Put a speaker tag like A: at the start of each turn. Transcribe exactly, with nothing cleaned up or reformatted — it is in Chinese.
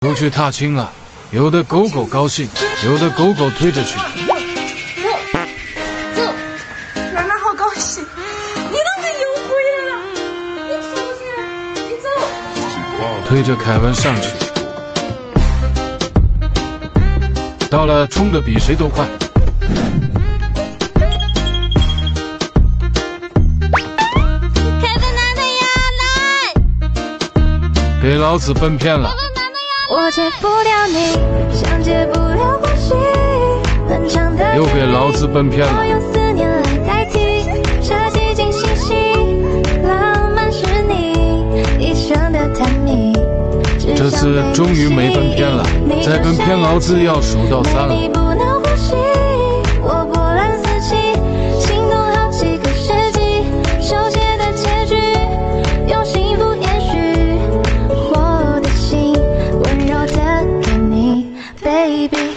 A: 出去踏青了，有的狗狗高兴，有的狗狗推着去。
B: 走，走，娜娜好高兴，你怎么又回来了？你出去，你走。
A: 推着凯文上去，到了，冲的比谁都快。 给老子奔偏了！
C: 我戒不了你，像戒不了呼吸。很长的
A: 又给老子奔偏了。
C: 我用思念来代替，这寂静信息，浪漫是你一生的探秘。
A: 这次终于没奔偏了，再奔偏老子要数到三了。
C: 你不能呼吸，我波澜四起，心动好几个世纪，手写的结局，用幸福延续。 温柔的给你 ，baby。